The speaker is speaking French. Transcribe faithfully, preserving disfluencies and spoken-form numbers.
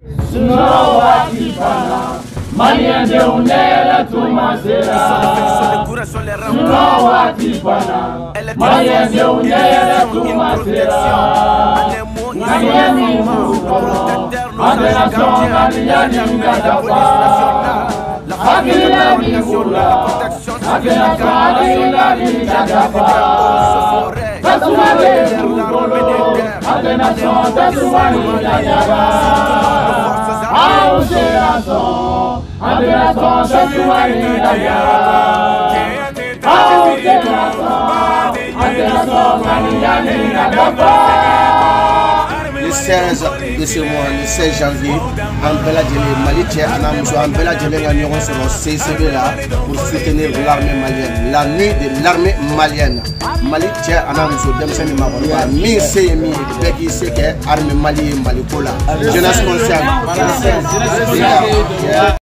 Malien de unela tumasera. No watipana. Malien de unela tumasera. Malien de mukolo. Andela songa liya ninga Akila mikula. Akila songa liya ninga Kasuma de mukolo. Andela songa liya ninga Aoucheason, Andelason, Chachouani Naya. Aoucheason, Andelason, Maniani Nagapa. Le seize de ce mois, le seize janvier, en Bella Djele, Mali Tchè, Anamousso, en Bella Djele, Gagneront sur le C C B là pour soutenir l'armée malienne, l'année de l'armée malienne. Mali Tchè, Anamousso, Demseni Maroua, Mi Seyemi, Beki Seke, armée malienne, Malikola, jeunesse consciente,